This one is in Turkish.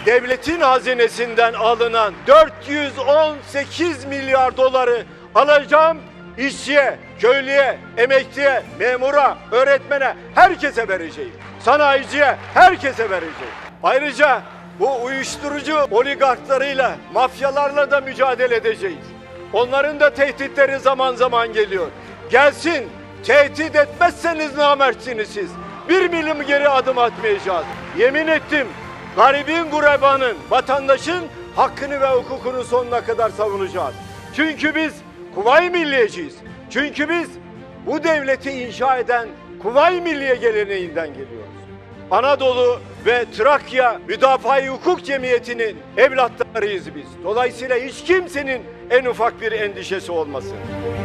devletin hazinesinden alınan 418 milyar doları alacağım, işçiye, köylüye, emekliye, memura, öğretmene, herkese vereceğim. Sanayiciye, herkese vereceğim. Ayrıca bu uyuşturucu oligarklarıyla, mafyalarla da mücadele edeceğiz. Onların da tehditleri zaman zaman geliyor. Gelsin, tehdit etmezseniz namertsiniz siz. 1 milim geri adım atmayacağız. Yemin ettim, garibin, gurebanın, vatandaşın hakkını ve hukukunu sonuna kadar savunacağız. Çünkü biz Kuvayi Milliyeciyiz. Çünkü biz bu devleti inşa eden Kuvayi Milliye geleneğinden geliyoruz. Anadolu ve Trakya Müdafaa-i Hukuk Cemiyeti'nin evlatlarıyız biz. Dolayısıyla hiç kimsenin en ufak bir endişesi olmasın.